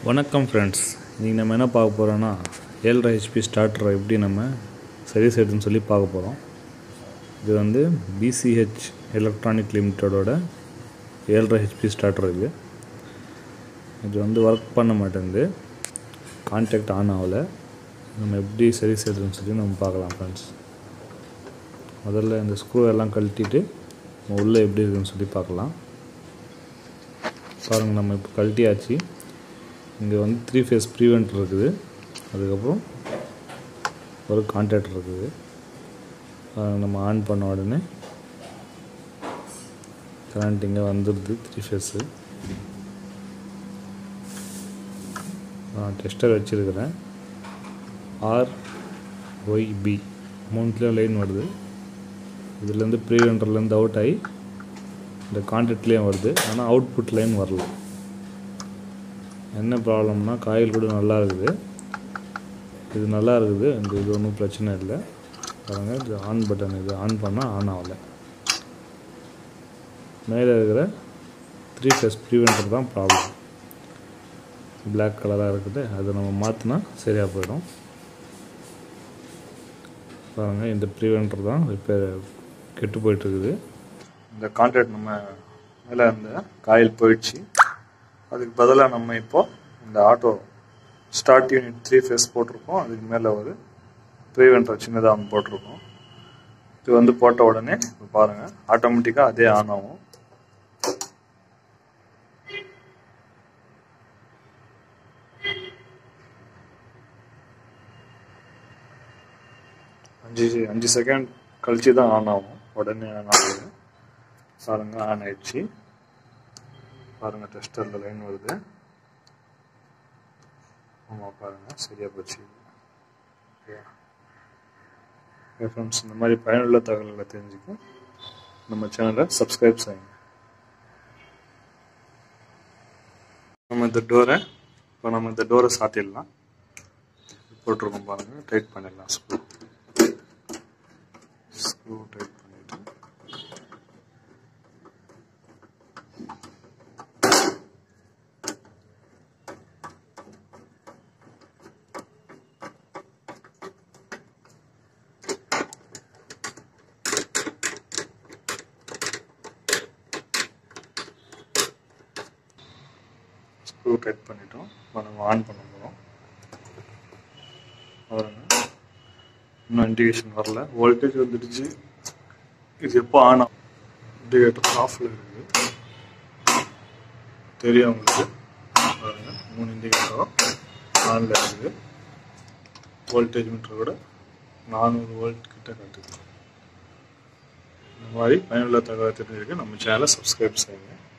வணக்கம் ஃப்ரெண்ட்ஸ், இன்றைக்கி நம்ம என்ன பார்க்க போகிறோன்னா 7.5 HP ஸ்டார்டரை எப்படி நம்ம சரி செய்யுதுன்னு சொல்லி பார்க்க போகிறோம். இது வந்து BCH எலக்ட்ரானிக் லிமிட்டடோட 7.5 HP ஸ்டார்டர். இது வந்து ஒர்க் பண்ண மாட்டேங்குது, கான்டாக்ட் ஆன் ஆகலை. நம்ம எப்படி சரி செய்யுதுன்னு சொல்லி நம்ம பார்க்கலாம் ஃப்ரெண்ட்ஸ். முதல்ல இந்த ஸ்க்ரூ எல்லாம் கழட்டிட்டு நம்ம உள்ளே எப்படி இருக்குதுன்னு சொல்லி பார்க்கலாம். பாருங்கள், நம்ம இப்போ கழட்டியாச்சு. இங்கே வந்து 3 ஃபேஸ் ப்ரீவென்டர் இருக்குது, அதுக்கப்புறம் ஒரு கான்டாக்டர் இருக்குது. நம்ம ஆன் பண்ண உடனே கரண்ட் இங்கே வந்துடுது 3 ஃபேஸு. நான் டெஸ்டர் வச்சுருக்கிறேன். RYB 3 லைன் வருது. இதுலேருந்து ப்ரீவென்டர்லேருந்து அவுட் ஆகி இந்த கான்டாக்ட்லேயும் வருது, ஆனால் அவுட்புட் லைன் வரல. என்ன ப்ராப்ளம்னா, காயில் கூட நல்லா இருக்குது, இது நல்லா இருக்குது, இது ஒன்றும் பிரச்சனை இல்லை. பாருங்கள், இது ஆன் பட்டன், இது ஆன் பண்ணால் ஆன் ஆகலை. மேலே இருக்கிற 3 ஃபேஸ் ப்ரீவென்டர் தான் ப்ராப்ளம். பிளாக் கலராக இருக்குது, அதை நம்ம மாற்றினா சரியாக போயிடும். பாருங்கள், இந்த ப்ரீவென்டர் தான் ரிப்பேர் கெட்டு போயிட்டுருக்குது. இந்த கான்டாக்ட் நம்ம மேலே இருந்த காயில் போயிடுச்சு. அதுக்கு பதிலாக நம்ம இப்போது இந்த ஆட்டோ ஸ்டார்ட் யூனிட் 3 ஃபேஸ் போட்டிருக்கோம். அதுக்கு மேலே ஒரு ப்ரீவென்டர் சின்னதாக ஒன்று போட்டிருக்கோம். இது வந்து போட்ட உடனே இப்போ பாருங்கள், ஆட்டோமேட்டிக்காக அதே ஆன் ஆகும். அஞ்சு செகண்ட் கழிச்சு தான் ஆன் ஆகும், உடனே ஆன் ஆகுது. பாருங்கள், ஆன் ஆயிடுச்சு. பாருங்கள், டெஸ்டரில் லைன் வருது. ஆமாம், பாருங்கள், சரியாக போச்சு. ஓகே ஃப்ரெண்ட்ஸ், இந்த மாதிரி பயனுள்ள தகவல்களை தெரிஞ்சுக்க நம்ம சேனலை சப்ஸ்கிரைப் செய்யுங்க. நம்ம இந்த டோரை சாத்திடலாம். போட்டிருக்கோம் பாருங்கள், டைட் பண்ணிடலாம். ஸ்க்ரூ டைட் பண்ணிட்டு ஸ்க்ரூ டைட் பண்ணிட்டோம். நம்ம ஆன் பண்ண போகிறோம். பாருங்கள், இன்னும் இண்டிகேஷன் வரல, வோல்டேஜ் வந்துடுச்சு. இது எப்போ ஆன் ஆகும்? இண்டிகேட்டர் ஆஃபில் இருக்குது, தெரியும் உங்களுக்கு. பாருங்கள், 3 இண்டிகேட்டரும் ஆனில் இருக்குது. வோல்டேஜ் மீட்டரை விட 400 வோல்ட் கிட்ட காட்டுது. இந்த மாதிரி பயனுள்ள தகவல் தெரிஞ்சிருக்கு. நம்ம சேனலை சப்ஸ்கிரைப் செய்யுங்க.